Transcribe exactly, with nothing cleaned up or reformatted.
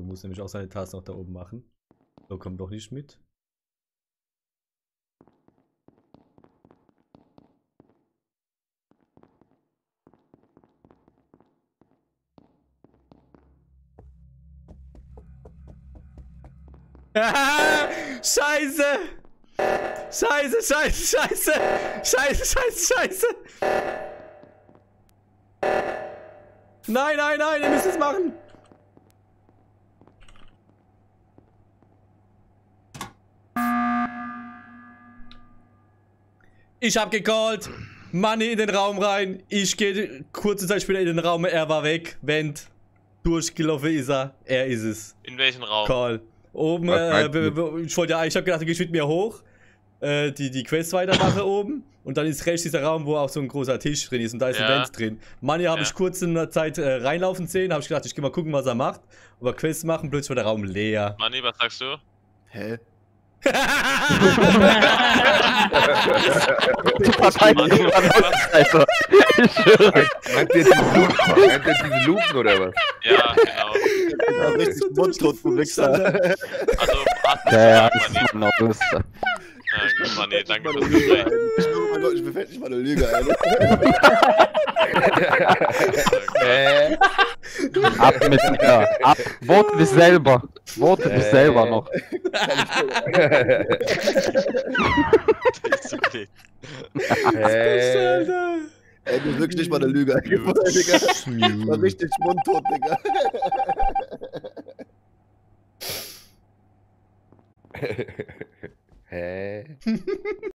muss nämlich auch seine Taste noch da oben machen. So, kommt doch nicht mit. Scheiße! Scheiße, scheiße, scheiße! Scheiße, scheiße, scheiße! Nein, nein, nein, ihr müsst es machen! Ich hab gecallt! Money in den Raum rein. Ich gehe kurze Zeit später in den Raum. Er war weg. Vent. Durchgelaufen ist er. Er ist es. In welchem Raum? Call. Oben, äh, ich wollte ja, ich hab gedacht, du gehst mit mir hoch. Äh, die, die Quest weitermache oben. Und dann ist rechts dieser Raum, wo auch so ein großer Tisch drin ist. Und da ist Ja. ein Vent drin. Money habe Ja. ich kurz in der Zeit äh, reinlaufen sehen. Habe ich gedacht, ich geh mal gucken, was er macht. Aber Quest machen, plötzlich war der Raum leer. Manni, was sagst du? Hä? Verteidigung, Alter. Ich schwöre. Meint ihr diese Lupen? Meint ihr diese Lupen oder was? Ja, genau. Ja, richtig mundtot, du Wichser. Also, Arten Ja, ja, gesagt, das Manni. ist noch lustig. Ja, gut, Manni, danke Mal fürs eine Lüge, Gespräch. Alter. Ich schwöre, mein Gott, ich befällt nicht mal eine Lüge, Alter. Äh, Ab mit dir. Ab. Vote dich selber. Vote dich selber noch. Das ist okay. äh, Alter. Ey, du bist wirklich nicht mal eine Lüge, Alter. Digga. War richtig mundtot, Digga. Hä?